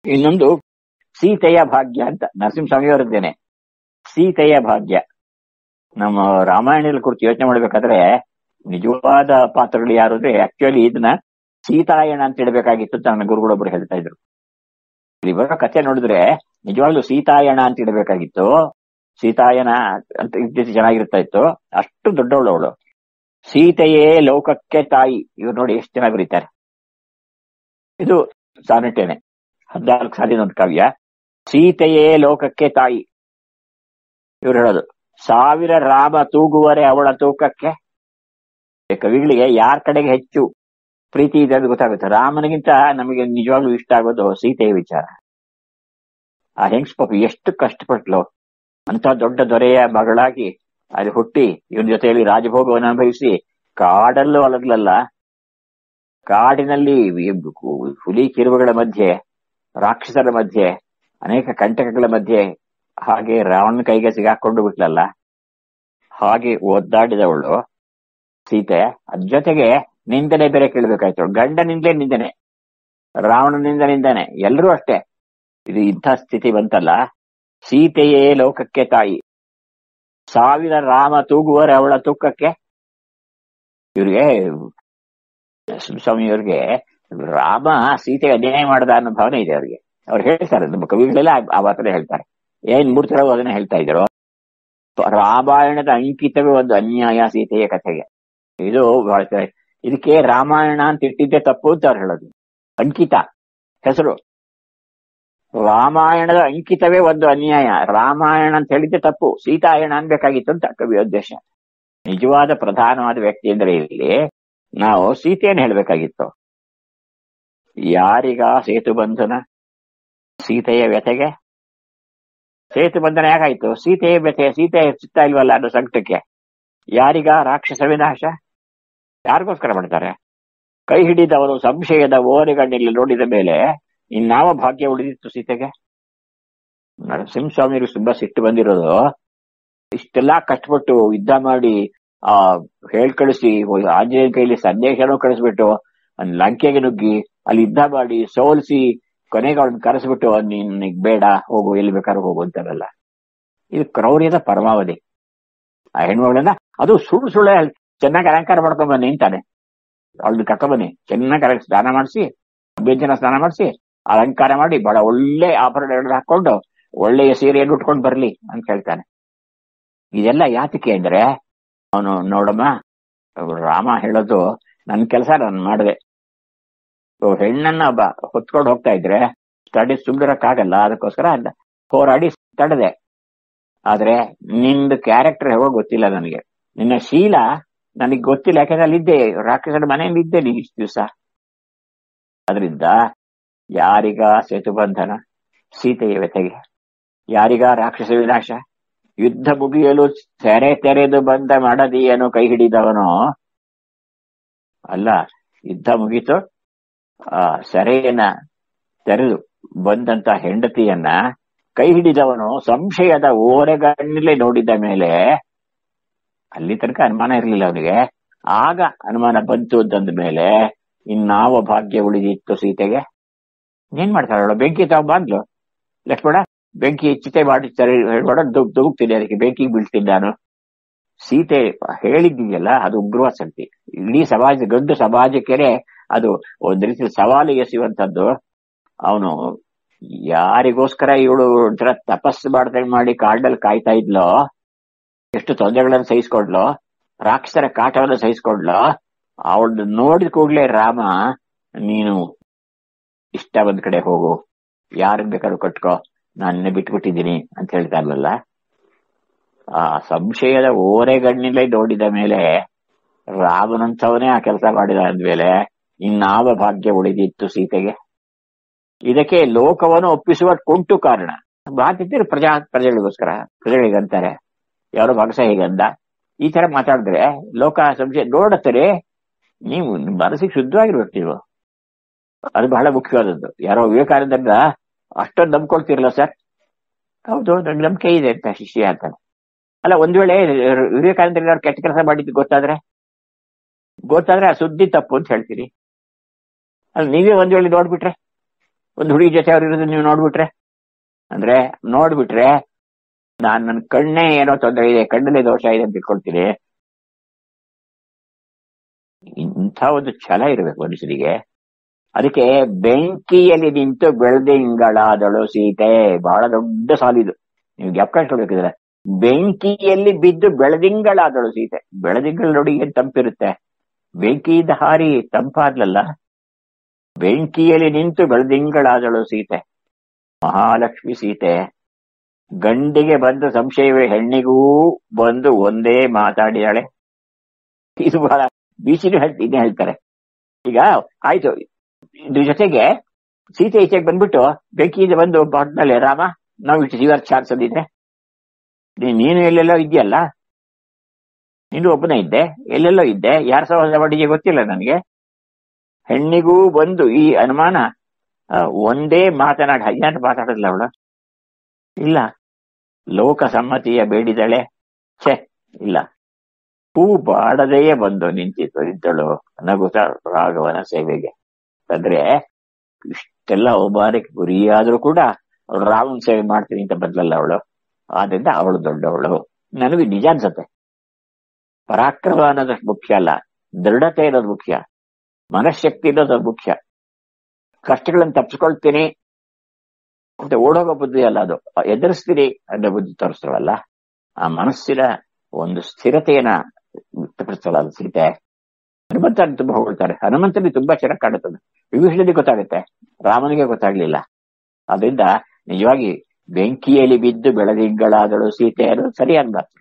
ಇನ್ನೊಂದು ಸೀತೆಯ ಭಾಗ್ಯ ಅಂತ ನರಸಿಂಹಸ್ವಾಮಿಯವರದ್ದೇನೆ. ಸೀತೆಯ ಭಾಗ್ಯ ನಮ್ಮ ರಾಮಾಯಣದ ಕುರಿತು ಯೋಚನೆ ಮಾಡ್ಬೇಕಾದ್ರೆ ನಿಜವಾದ ಪಾತ್ರಗಳು ಯಾರು ಅಂದ್ರೆ ಆಕ್ಚುಲಿ ಇದನ್ನ ಸೀತಾಯಣ ಅಂತ ಇಡಬೇಕಾಗಿತ್ತು ಅಂತ ನನ್ನ ಗುರುಗಳೊಬ್ರು ಹೇಳ್ತಾ ಇದ್ರು. ಇವಾಗ ಕಥೆ ನೋಡಿದ್ರೆ ನಿಜವಾಗ್ಲೂ ಸೀತಾಯಣ ಅಂತ ಇಡಬೇಕಾಗಿತ್ತು. ಸೀತಾಯನ ಅಂತ ಇದ್ದಿದ್ದು ಚೆನ್ನಾಗಿರ್ತಾ ಇತ್ತು. ಅಷ್ಟು ದೊಡ್ಡವಳು ಅವಳು. ಸೀತೆಯೇ ಲೋಕಕ್ಕೆ ತಾಯಿ. ಇವ್ರು ನೋಡಿ ಎಷ್ಟು ಚೆನ್ನಾಗಿ ಬರೀತಾರೆ. ಇದು ಸಾನೆಟೇನೆ, 14 ಸಾಲಿನ ಒಂದು ಕಾವ್ಯ. ಸೀತೆಯೇ ಲೋಕಕ್ಕೆ ತಾಯಿ. ಇವ್ರು ಹೇಳೋದು 1000 ರಾಮ ತೂಗುವರೆ ಅವಳ ತೂಕಕ್ಕೆ. ಕವಿಗಳಿಗೆ ಯಾರ ಕಡೆಗೆ ಹೆಚ್ಚು ಪ್ರೀತಿ ಇದೆ ಅಂತ ಗೊತ್ತಾಗುತ್ತೆ. ರಾಮನಿಗಿಂತ ನಮಗೆ ನಿಜವಾಗ್ಲೂ ಇಷ್ಟ ಆಗೋದು ಸೀತೆಯ ವಿಚಾರ. ಆ ಹೆಂಗ್ಸ್ ಪಾಪ ಎಷ್ಟು ಕಷ್ಟಪಟ್ಲು. ಅಂತ ದೊಡ್ಡ ದೊರೆಯ ಮಗಳಾಗಿ ಅಲ್ಲಿ ಹುಟ್ಟಿ ಇವನ ಜೊತೆಯಲ್ಲಿ ರಾಜಭೋಗವನ್ನು ಅನುಭವಿಸಿ ಕಾಡಲ್ಲೂ ಅಲಗ್ಲಲ್ಲ, ಕಾಡಿನಲ್ಲಿ ಹುಲಿ ಕಿರುಬಗಳ ಮಧ್ಯೆ, ರಾಕ್ಷಸರ ಮಧ್ಯೆ, ಅನೇಕ ಕಂಟಕಗಳ ಮಧ್ಯೆ ಹಾಗೆ ರಾವಣನ ಕೈಗೆ ಸಿಗಾಕೊಂಡು ಬಿಟ್ಲಲ್ಲ. ಹಾಗೆ ಒದ್ದಾಡಿದವಳು ಸೀತೆ. ಅದ್ ಜೊತೆಗೆ ನಿಂದನೆ ಬೇರೆ ಕೇಳ್ಬೇಕಾಯ್ತು. ಗಂಡನಿಂದಲೇ ನಿಂದನೆ, ರಾವಣನಿಂದ ನಿಂದನೆ, ಎಲ್ಲರೂ ಅಷ್ಟೇ. ಇದು ಇಂಥ ಸ್ಥಿತಿ ಬಂತಲ್ಲ. ಸೀತೆಯೇ ಲೋಕಕ್ಕೆ ತಾಯಿ. 1000 ರಾಮ ತೂಗುವರೆ ಅವಳ ತೂಕಕ್ಕೆ. ಇವ್ರಿಗೆ ಸ್ವಾಮಿಯವ್ರಿಗೆ ರಾಮ ಸೀತೆಗೆ ಅನ್ಯಾಯ ಮಾಡದ ಅನ್ನೋ ಭಾವನೆ ಇದೆ ಅವ್ರಿಗೆ. ಅವ್ರು ಹೇಳ್ತಾರೆ, ನಮ್ಮ ಕವಿಗಳೆಲ್ಲ ಆ ಮಾತನ್ನ ಹೇಳ್ತಾರೆ. ಏನ್ ಮೂರ್ತಿರೋ ಅದನ್ನ ಹೇಳ್ತಾ ಇದ್ರು. ರಾಮಾಯಣದ ಅಂಕಿತವೇ ಒಂದು ಅನ್ಯಾಯ ಸೀತೆಯ ಕಥೆಗೆ. ಇದು ಇದಕ್ಕೆ ರಾಮಾಯಣ ಅಂತ ಇಟ್ಟಿದ್ದೆ ತಪ್ಪು ಅಂತ ಅವ್ರು ಹೇಳೋದು. ಅಂಕಿತ ಹೆಸರು, ರಾಮಾಯಣದ ಅಂಕಿತವೇ ಒಂದು ಅನ್ಯಾಯ. ರಾಮಾಯಣ ಅಂತ ಹೇಳಿದ್ದೆ ತಪ್ಪು, ಸೀತಾಯಣ ಅನ್ಬೇಕಾಗಿತ್ತು ಅಂತ ಕವಿಯ ಉದ್ದೇಶ. ನಿಜವಾದ ಪ್ರಧಾನವಾದ ವ್ಯಕ್ತಿ ಅಂದ್ರೆ ಇಲ್ಲಿ ನಾವು ಸೀತೆಯನ್ನು ಹೇಳ್ಬೇಕಾಗಿತ್ತು. ಯಾರಿಗ ಸೇತು ಬಂಧನ ಸೀತೆಯ ವ್ಯತೆಗೆ. ಸೇತು ಬಂಧನ ಯಾಕಾಯ್ತು? ಸೀತೆಯ ವ್ಯತೆ, ಸೀತೆ ಸಿಗ್ತಾ ಇಲ್ವಲ್ಲ ಅನ್ನೋ ಸಂಕಟಕ್ಕೆ. ಯಾರಿಗ ರಾಕ್ಷಸ ವಿನಾಶ. ಯಾರಿಗೋಸ್ಕರ ಮಾಡ್ತಾರೆ? ಕೈ ಹಿಡಿದವರು ಸಂಶಯದ ಓರೆಗಣ್ಣಿಲ್ಲಿ ನೋಡಿದ ಮೇಲೆ ಇನ್ನಾವ ಭಾಗ್ಯ ಉಳಿದಿತ್ತು ಸೀತೆಗೆ? ನರಸಿಂಹಸ್ವಾಮಿಯರು ತುಂಬಾ ಸಿಟ್ಟು ಬಂದಿರೋದು, ಇಷ್ಟೆಲ್ಲಾ ಕಷ್ಟಪಟ್ಟು ಯುದ್ಧ ಮಾಡಿ ಹೇಳ್ ಕಳಿಸಿ, ಆಂಜನೇಯನ ಕೈಲಿ ಸಂದೇಶನೂ ಕಳಿಸ್ಬಿಟ್ಟು ಲಂಕೆಗೆ ನುಗ್ಗಿ ಅಲ್ಲಿ ಯುದ್ಧ ಮಾಡಿ ಸೋಲಿಸಿ ಕೊನೆಗೆ ಅವ್ಳನ್ನ ಕರೆಸ್ಬಿಟ್ಟು ನಿನಗ್ ಬೇಡ, ಹೋಗು, ಎಲ್ಲಿ ಬೇಕಾದ್ರೂ ಹೋಗು ಅಂತಾರಲ್ಲ. ಇದು ಕ್ರೌರ್ಯದ ಪರಮಾವಧಿ. ಆ ಹೆಣ್ಮಗಳನ್ನ ಅದು ಸುಳ್ಳು ಚೆನ್ನಾಗಿ ಅಲಂಕಾರ ಮಾಡ್ಕೊಂಡ್ ಬನ್ನಿ ಅಂತಾನೆ. ಅವಳನ್ನ ಕರ್ಕೊಂಡ್ಬನ್ನಿ, ಚೆನ್ನಾಗಿ ಸ್ನಾನ ಮಾಡಿಸಿ, ಅಭ್ಯಂಜನ ಸ್ನಾನ ಮಾಡಿಸಿ, ಅಲಂಕಾರ ಮಾಡಿ, ಬಹಳ ಒಳ್ಳೆ ಆಭರಣಗಳನ್ನ ಹಾಕೊಂಡು ಒಳ್ಳೆಯ ಸೀರೆಯನ್ನು ಉಟ್ಕೊಂಡು ಬರ್ಲಿ ಅಂತ ಹೇಳ್ತಾನೆ. ಇದೆಲ್ಲ ಯಾತಕ್ಕೆ ಅಂದ್ರೆ ಅವನು ನೋಡಮ್ಮ, ರಾಮ ಹೇಳೋದು ನನ್ ಕೆಲಸ ನಾನು ಮಾಡಿದೆ. ಹೆಣ್ಣನ್ನ ಹೊತ್ಕೊಂಡು ಹೋಗ್ತಾ ಇದ್ರೆ ತಡೆ ಸುಂದರಕ್ಕಾಗಲ್ಲ, ಅದಕ್ಕೋಸ್ಕರ ಹೋರಾಡಿ ತಡೆದೆ. ಆದ್ರೆ ನಿಂದು ಕ್ಯಾರೆಕ್ಟರ್ ಹೇಗೋ ಗೊತ್ತಿಲ್ಲ ನನಗೆ, ನಿನ್ನ ಶೀಲ ನನಗ್ ಗೊತ್ತಿಲ್ಲ. ಯಾಕಂದ್ರೆ ಅಲ್ಲಿದ್ದೆ, ರಾಕ್ಷಸರ ಮನೆಯಲ್ಲಿ ಇದ್ದೆ ನೀನ್ ಇಷ್ಟು ದಿವಸ. ಅದರಿಂದ ಯಾರಿಗ ಸೇತು ಬಂಧನ ಸೀತೆಯ ವ್ಯತೆಗೆ, ಯಾರಿಗ ರಾಕ್ಷಸ ವಿನಾಶ. ಯುದ್ಧ ಮುಗಿಯಲು ತೆರೆದು ಬಂದ ಮಾಡದಿಯನು ಕೈ ಹಿಡಿದವನು ಅಲ್ಲ. ಯುದ್ಧ ಮುಗೀತು, ಸೆರೆಯನ್ನ ತೆರೆದು ಬಂದಂತ ಹೆಂಡತಿಯನ್ನ ಕೈ ಹಿಡಿದವನು ಸಂಶಯದ ಓರೆಗಣ್ಣಲ್ಲೇ ನೋಡಿದ ಮೇಲೆ, ಅಲ್ಲಿ ತನಕ ಅನುಮಾನ ಇರಲಿಲ್ಲ ಅವನಿಗೆ, ಆಗ ಅನುಮಾನ ಬಂತು ಅಂತಂದ ಮೇಲೆ ಇನ್ನಾವ ಭಾಗ್ಯ ಉಳಿದಿತ್ತು ಸೀತೆಗೆ? ಏನ್ ಮಾಡ್ತಾಳ? ಬೆಂಕಿ ತಗೊಂಬಂದ್ಲು ಲಕ್ಷ್ಮಣ, ಬೆಂಕಿ ಚಿತೆ ಮಾಡಿ ದುಗುಕ್ತೀನಿ, ಅದಕ್ಕೆ ಬೆಂಕಿಗೆ ಬೀಳ್ತೀನಿ ನಾನು. ಸೀತೆ ಹೇಳಿದ್ದೀಯಲ್ಲ, ಅದು ಉಗ್ರವಾದ ಶಕ್ತಿ. ಇಡೀ ಸಮಾಜ, ಗಂಡು ಸಮಾಜಕ್ಕೆ ಅದು ಒಂದ್ ರೀತಿ ಸವಾಲು ಎಸೆಯುವಂತದ್ದು. ಅವನು ಯಾರಿಗೋಸ್ಕರ ಇವಳು ಒಂಥರ ತಪಸ್ಸು ಮಾಡಿ ಕಾಡಲ್ಲಿ ಕಾಯ್ತಾ ಇದ್ಲೋ, ಎಷ್ಟು ತೊಂದರೆಗಳನ್ನು ಸಹಿಸ್ಕೊಂಡ್ಲೋ, ರಾಕ್ಷಸರ ಕಾಟವನ್ನು ಸಹಿಸ್ಕೊಂಡ್ಲೋ, ಅವಳು ನೋಡಿದ ಕೂಡ್ಲೆ ರಾಮ, ನೀನು ಇಷ್ಟ ಒಂದ್ ಕಡೆ ಹೋಗು, ಯಾರನ್ನ ಬೇಕಾದ್ರೂ ಕಟ್ಕೋ, ನಾನಿನ್ನ ಬಿಟ್ಬಿಟ್ಟಿದ್ದೀನಿ ಅಂತ ಹೇಳ್ತಾ ಇಲ್ವಲ್ಲ. ಆ ಸಂಶಯದ ಓರೆಗಣ್ಣಿಲೆ ನೋಡಿದ ಮೇಲೆ ರಾಮನಂತವನೇ ಆ ಕೆಲಸ ಮಾಡಿದ ಅಂದ್ಮೇಲೆ ಇನ್ನಾವ ಭಾಗ್ಯ ಉಳಿದಿತ್ತು ಸೀತೆಗೆ? ಇದಕ್ಕೆ ಲೋಕವನ್ನು ಒಪ್ಪಿಸುವ ಕುಂಟು ಕಾರಣ. ಮಾತಿದ್ದೀರಿ ಪ್ರಜೆಗಳಿಗೋಸ್ಕರ, ಪ್ರಜೆಗಳಿಗಂತಾರೆ. ಯಾರೋ ಮಗಸ ಹೇಗಂದ, ಈ ತರ ಮಾತಾಡಿದ್ರೆ ಲೋಕ ಸಂಶಯ ನೋಡುತ್ತಾರೆ. ನೀವು ಮನಸ್ಸಿಗೆ ಶುದ್ಧವಾಗಿರ್ಬೇಕು ನೀವು, ಅದು ಬಹಳ ಮುಖ್ಯವಾದದ್ದು. ಯಾರೋ ವಿವೇಕಾನಂದರ ಅಷ್ಟೊಂದು ನಂಬ್ಕೊಳ್ತಿರಲ್ಲ ಸರ್. ಹೌದು, ನಂಗೆ ನಂಬಿಕೆ ಇದೆ ಅಂತ ಶಿಷ್ಯ ಅಂತಾನೆ. ಅಲ್ಲ, ಒಂದ್ ವೇಳೆ ವಿವೇಕಾನಂದ ಕೆಟ್ಟ ಕೆಲಸ ಮಾಡಿದ್ದು ಗೊತ್ತಾದ್ರೆ ಆ ಸುದ್ದಿ ತಪ್ಪು ಅಂತ ಹೇಳ್ತೀರಿ. ಅಲ್ಲ, ನೀವೇ ಒಂದ್ ವೇಳೆ ನೋಡ್ಬಿಟ್ರೆ ಒಂದು ಹುಡುಗಿ ಜೊತೆ ಅವ್ರು ಇರೋದು ನೀವು ನೋಡ್ಬಿಟ್ರೆ ನನ್ನ ಕಣ್ಣೇ ಏನೋ ತೊಂದರೆ ಇದೆ, ಕಣ್ಣಲ್ಲೇ ದೋಷ ಇದೆ ಅಂತ ತಿಳ್ಕೊಳ್ತೀನಿ. ಇಂಥ ಒಂದು ಛಲ ಇರಬೇಕು ಮನುಷ್ಯನಿಗೆ. ಅದಕ್ಕೆ ಬೆಂಕಿಯಲ್ಲಿ ನಿಂತು ಬೆಳೆದಿಂಗಳಾದಳು ಸೀತೆ, ಬಹಳ ದೊಡ್ಡ ಸಾಲಿದು, ನೀವು ಜ್ಞಾಪಕ ಇಟ್ಕೊಳ್ಬೇಕಿದ್ರೆ. ಬೆಂಕಿಯಲ್ಲಿ ಬಿದ್ದು ಬೆಳೆದಿಂಗಳಾದಳು ಸೀತೆ. ಬೆಳೆದಿಂಗಳು ನೋಡಿ ಏನ್ ತಂಪಿರುತ್ತೆ, ಬೆಂಕಿಯಿಂದ ಹಾರಿ ತಂಪಾದ್ಲಲ್ಲ. ಬೆಂಕಿಯಲ್ಲಿ ನಿಂತು ಬೆಳೆದಿಂಗಳಾದಳು ಸೀತೆ, ಮಹಾಲಕ್ಷ್ಮಿ ಸೀತೆ. ಗಂಡಿಗೆ ಬಂದ ಸಂಶಯವೇ ಹೆಣ್ಣಿಗೂ ಬಂದು ಒಂದೇ ಮಾತಾಡಿದಾಳೆ. ಇದು ಬಹಳ ಬೀಚಿನೂ ಇನ್ನೇ ಹೇಳ್ತಾರೆ. ಈಗ ಆಯ್ತು, ಇದ್ರ ಜೊತೆಗೆ ಸೀತೆ ಈಚೆಗೆ ಬಂದ್ಬಿಟ್ಟು ಬೆಂಕಿಯಿಂದ ಬಂದು ಬಾಟ್ನಲ್ಲಿ, ರಾಮ ನಾವು ಇಷ್ಟು ಜೀವ ಚಾನ್ಸ್ ಅಂದಿದ್ರೆ, ನೀನು ಎಲ್ಲೆಲ್ಲೋ ಇದೆಯಲ್ಲ, ನೀನು ಒಬ್ಬನೇ ಇದ್ದೆ, ಎಲ್ಲೆಲ್ಲೋ ಇದ್ದೆ, ಯಾರ ಸಹವಾಸ ಮಾಡಿಗೆ ಗೊತ್ತಿಲ್ಲ ನನಗೆ. ಹೆಣ್ಣಿಗೂ ಬಂದು ಈ ಅನುಮಾನ, ಒಂದೇ ಮಾತನಾಡಿ ಹೈಜಾಂಟ್ ಮಾತಾಡಲ್ಲ ಅವಳು. ಇಲ್ಲ, ಲೋಕ ಸಮ್ಮತಿಯ ಬೇಡಿದಳೆ, ಛೆ ಇಲ್ಲ, ಹೂ ಬಾಡದೆಯೇ ಬಂದು ನಿಂತಿದ್ದಳು ನಗುತ್ತ ರಾಘವನ ಸೇವೆಗೆ. ಅಂದ್ರೆ ಇಷ್ಟೆಲ್ಲ ಅವಮಾನಕ್ಕೆ ಗುರಿಯಾದ್ರೂ ಕೂಡ ಅವಳು ರಾಮನ ಸೇವೆ ಮಾಡ್ತೀನಿ ಅಂತ ಬದಲಲ್ಲ ಅವಳು. ಆದ್ರಿಂದ ಅವಳು ದೊಡ್ಡವಳು. ನನಗೆ ನಿಜ ಅನ್ಸತ್ತೆ, ಪರಾಕ್ರಮ ಅನ್ನೋದಷ್ಟು ಮುಖ್ಯ ಅಲ್ಲ, ದೃಢತೆ ಅನ್ನೋದು ಮುಖ್ಯ, ಮನಃಶಕ್ತಿ ಅನ್ನೋದು ಮುಖ್ಯ. ಕಷ್ಟಗಳನ್ನು ತಪ್ಪಿಸ್ಕೊಳ್ತೀನಿ ಮತ್ತೆ ಓಡೋಗೋ ಬುದ್ಧಿ ಅಲ್ಲ ಅದು, ಎದುರಿಸ್ತೀನಿ ಅನ್ನೋ ಬುದ್ಧಿ ತೋರಿಸ್ತಾಳಲ್ಲ, ಆ ಮನಸ್ಸಿನ ಒಂದು ಸ್ಥಿರತೆಯನ್ನ ವ್ಯಕ್ತಪಡಿಸ್ತಾಳ ಅದು ಸೀತೆ. ಹನುಮಂತನಿಗೆ ತುಂಬಾ ಹೊಗಳ್ತಾರೆ, ಹನುಮಂತನಿಗೆ ತುಂಬಾ ಚೆನ್ನಾಗಿ ಕಾಣುತ್ತದೆ. ವಿಭೀಷಣನಿಗೆ ಗೊತ್ತಾಗುತ್ತೆ, ರಾಮನಿಗೆ ಗೊತ್ತಾಗ್ಲಿಲ್ಲ. ಅದರಿಂದ ನಿಜವಾಗಿ ಬೆಂಕಿಯಲ್ಲಿ ಬಿದ್ದು ಬೆಳೆದಿಂಗಳಾದಳು ಸೀತೆ ಅನ್ನೋದು ಸರಿಯಾದ ಮಾತು.